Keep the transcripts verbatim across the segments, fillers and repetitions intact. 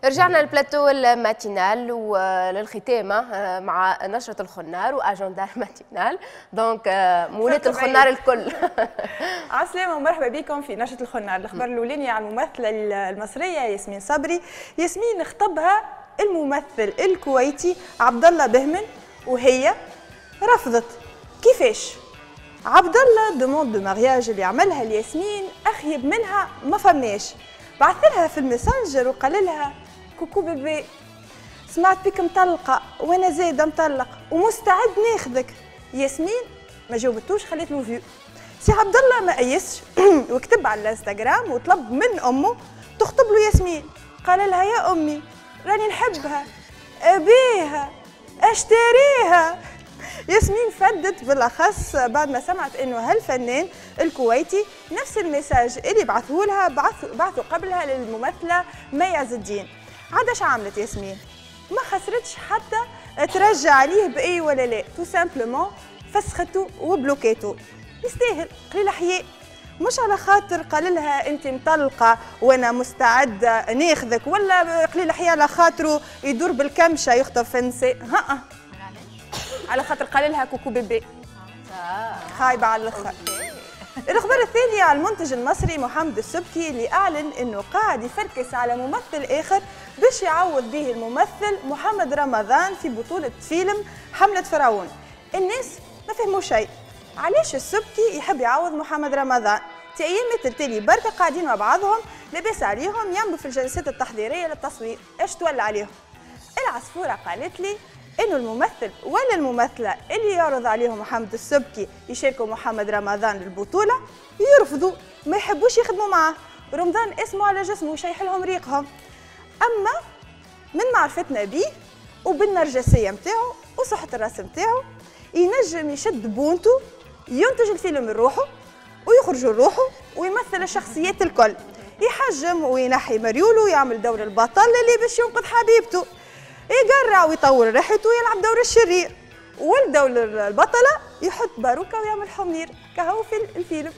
رجعنا للبلاتو الماتينال وللختامة مع نشرة الخنار وأجندة الماتينال. دونك مولات الخنار الكل. عسلامة ومرحبا بكم في نشرة الخنار. الأخبار الأولانية عن الممثلة المصرية ياسمين صبري. ياسمين خطبها الممثل الكويتي عبد الله بهمن وهي رفضت. كيفاش؟ عبد الله دوموند دو مارياج اللي عملها لياسمين أخيب منها ما فماش. بعث لها في الماسنجر وقال لها كوكو بيبي سمعت بك مطلقه وانا زايده مطلق ومستعد ناخذك. ياسمين ما جاوبتوش، خليت له فيو. سي عبد الله ما قيسش وكتب على الانستغرام وطلب من امه تخطب له ياسمين. قال لها يا امي راني نحبها ابيها اشتريها. ياسمين فدت بالاخص بعد ما سمعت انه هالفنان الكويتي نفس الميساج اللي بعثوه لها بعثوا بعثوا قبلها للممثله مي عز الدين. عاد اش عملت ياسمين؟ ما خسرتش حتى ترجع عليه باي ولا لا، تو سامبلومون فسخته وبلوكيته. يستاهل قليل حياء، مش على خاطر قال لها انت مطلقه وانا مستعده ناخذك، ولا قليل حياء على خاطره يدور بالكمشه يخطب في النساء. ها على خاطر قال لها كوكو بيبي. خايبه على الاخر. الاخبار الثانيه على المنتج المصري محمد السبكي اللي اعلن انه قاعد يفركس على ممثل اخر باش يعوض به الممثل محمد رمضان في بطوله فيلم حمله فرعون. الناس ما فهموا شيء، علاش السبكي يحب يعوض محمد رمضان؟ تي ايام التالي بركه قاعدين مع بعضهم لاباس عليهم يعملوا في الجلسات التحضيريه للتصوير. ايش تولى عليهم؟ العصفوره قالت لي انه الممثل ولا الممثله اللي يعرض عليهم محمد السبكي يشاركوا محمد رمضان للبطوله يرفضوا، ما يحبوش يخدموا معاه. رمضان اسمه على جسمه شيح لهم ريقهم. اما من معرفتنا به وبالنرجسيه نتاعو وصحه الراس نتاعو ينجم يشد بونتو ينتج الفيلم لروحه ويخرج لروحه ويمثل الشخصيات الكل، يحجم وينحي مريوله ويعمل دور البطل اللي باش ينقذ حبيبته، يقرع ويطور ريحته ويلعب دور الشرير، والدور البطلة يحط باروكة ويعمل حمير كهو في الفيلم.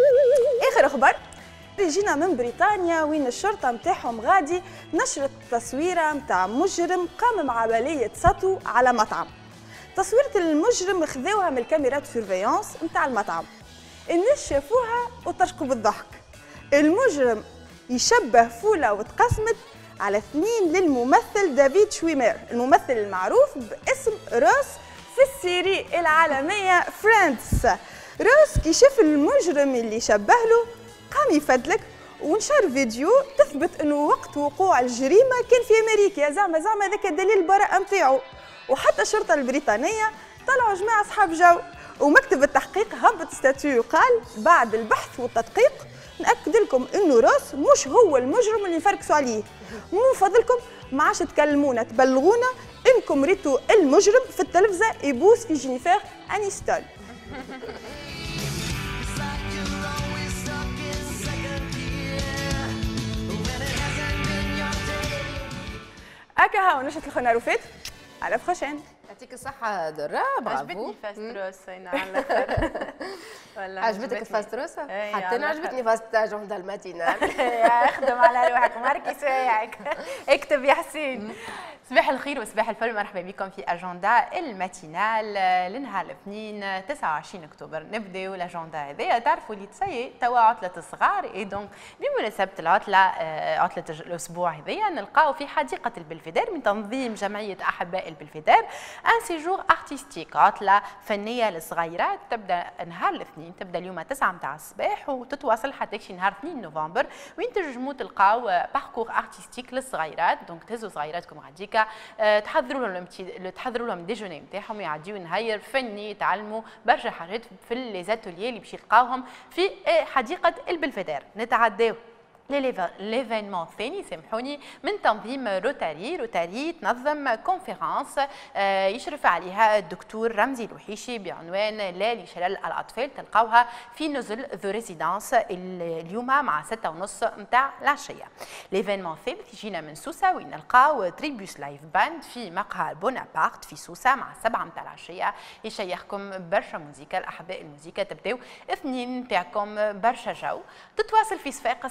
آخر أخبار جينا من بريطانيا وين الشرطة متاعهم غادي نشرت تصويرة متاع مجرم قام مع عملية سطو على مطعم. تصويرة المجرم خذوها من الكاميرات سيرفيونس متاع المطعم. الناس شافوها وتشقوا بالضحك. المجرم يشبه فولة وتقسمت على اثنين للممثل دافيد شويمير، الممثل المعروف باسم روس في السيري العالمية فريندز. روس كي شاف المجرم اللي شبه له قام يفدلك ونشر فيديو تثبت انه وقت وقوع الجريمة كان في امريكا، زعما زعما ذاك دليل البراءة نتاعو. وحتى الشرطة البريطانية طلعوا جماعة أصحاب جو، ومكتب التحقيق هبط ستاتيو قال بعد البحث والتدقيق نأكد لكم انه روس مش هو المجرم اللي نفركسوا عليه. من فضلكم ما عادش تكلمونا تبلغونا انكم ريتوا المجرم في التلفزه يبوس في جينيفر انيستون. هكا هاو نشرة الخنار وفات على فخشان. يعطيك الصحة درة، برافو. عجبتني فاستروس هنا على الاخر. والله عجبتك فاستروسة؟ حتى انا عجبتني فاست أجندة الماتينال. اخدم على روحك ماركي سوايعك. اكتب يا حسين. صباح الخير وصباح الفل، مرحبا بكم في اجندا الماتينال لنهار الاثنين تسعة وعشرين اكتوبر. نبداو الاجندا هذايا. تعرفوا اللي تسيي توا عطله الصغار، اي دونك بمناسبه العطله عطله الاسبوع هذايا نلقاو في حديقه البلفدار من تنظيم جمعيه احباء البلفدار ان سيجور ارتستيك، عطله فنيه للصغيرات تبدا نهار الاثنين، تبدا اليوم تسعة متاع الصباح وتتواصل حتى شي نهار اثنين نوفمبر، وين تنجموا تلقاو باركور ارتستيك للصغيرات. دونك تهزوا صغيراتكم غاديكا تحضروا لهم تحضروا لهم ديجوني نتاعهم، يعديو نهار فني يتعلموا برشا حاجات في لي زاتوليي اللي باش يلقاوهم في حديقه البلفدار. نتعداو ليفينمون الثاني سامحوني من تنظيم روتاري. روتاري تنظم كونفيرانس يشرف عليها الدكتور رمزي الوحيشي بعنوان لا لشلل الاطفال، تلقاوها في نزل ذو ريزيدانس اليوم مع ستة ونص نتاع العشيه. ليفينمون الثالث يجينا من سوسه وين نلقاو تريبيوس لايف باند في مقهى بونابرت في سوسه مع سبعة نتاع العشيه، يشيخكم برشا موزيكا. الاحباء الموزيكا تبداو اثنين نتاعكم برشا جو. تتواصل في صفاقس حمله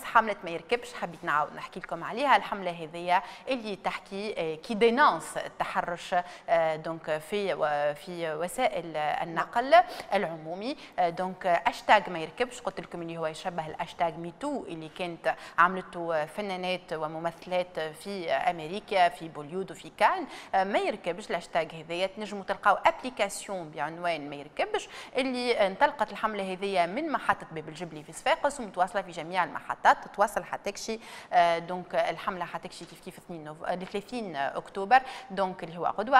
ما يركبش، حبيت نعاود نحكي لكم عليها. الحمله هذه اللي تحكي كي دينونس التحرش دونك في في وسائل النقل العمومي. دونك هاشتاج ما يركبش قلت لكم اللي هو يشبه الهاشتاج ميتو اللي كانت عملته فنانات وممثلات في امريكا في بوليود وفي كان. ما يركبش الهاشتاج هذايا تنجموا تلقاو ابليكاسيون بعنوان ما يركبش اللي انطلقت الحمله هذه من محطه باب الجبلي في صفاقس ومتواصله في جميع المحطات. تتواصل حتكشي دونك الحمله حتكشي كيف كيف ثلاثين اكتوبر دونك اللي هو غدوه.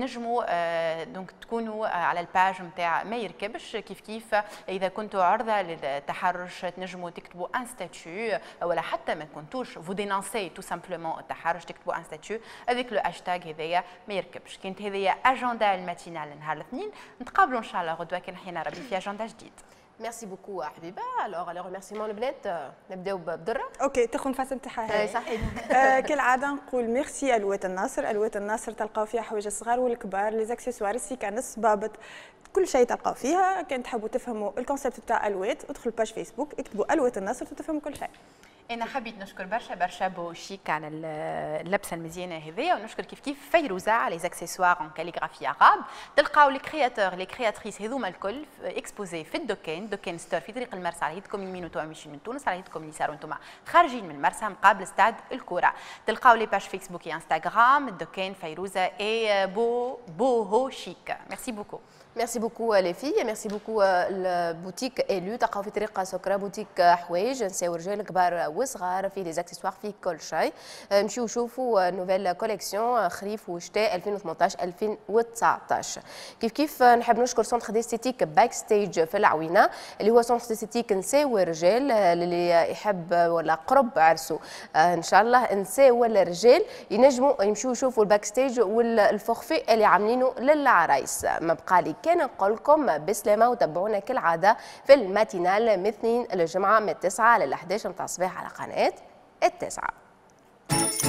تنجموا دونك تكونوا على الباج نتاع ما يركبش كيف كيف اذا كنتوا عرضه للتحرش تنجموا تكتبوا ان ستاتيو ولا حتى ما كنتوش فو دينونسي تو سامبلومون التحرش تكتبوا ان ستاتيو افيك لو هاشتاج هذايا ما يركبش. كانت هذه اجندا الماتينال نهار الاثنين. نتقابلوا ان شاء الله غدوه كان حينا ربي في اجندا جديد. ميرسي بوكو حبيبه. الوغ لي ريميرسيمون البنات نبداو بدره. اوكي تاخذ نفس نتاعها. اي صحيح. آه كالعاده نقول ميرسي الوات الناصر. الوات الناصر تلقاو فيها حوايج الصغار والكبار لي زاكسيسوار السيكانس بابط كل شيء تلقاو فيها. كان تحبوا تفهموا الكونسيبت تاع الوات ادخلوا الباج فيسبوك اكتبوا الوات الناصر وتفهموا كل شيء. انا حبيت نشكر برشا برشا بو شيك على اللبسه المزيانه هذيا ونشكر كيف كيف فيروزه على لي زاكسيسوار اون كاليغرافي عرب. تلقاو لي كرياتور لي كرياتريس هذوما الكل اكسبوزي في الدكان دكان ستور في طريق المرسى على يدكم يمين وتوامشين من تونس على يدكم اليسار وانتم خارجين من المرسى مقابل استاد الكره. تلقاو لي باج فيسبوك انستغرام الدكان فيروزه اي بو بوهو شيك. ميرسي بوكو. ميرسي بوكو لي في ميرسي بوكو البوتيك الو تلقاو في طريق سكرة بوتيك حوايج نساو رجال كبار وصغار فيه لي زاكسيسوار فيه كل شيء. نمشيو نشوفوا نوفيل كوليكسيون خريف وشتاء ألفين وثمانطاش ألفين وتسعطاش. كيف كيف نحب نشكر سونتر ديستيتيك باك ستيج في العوينه اللي هو سونتر ديستيتيك نساء ورجال اللي يحب ولا قرب عرسه ان شاء الله نساء ولا رجال ينجموا يمشيو يشوفوا الباك ستيج والفورفي اللي عاملينه للعرايس. ما بقى لي كان نقول لكم بسلامه وتابعونا كالعاده في الماتينال من اثنين للجمعه من التسعه لل احداش متاع الصباح على قناه التسعه.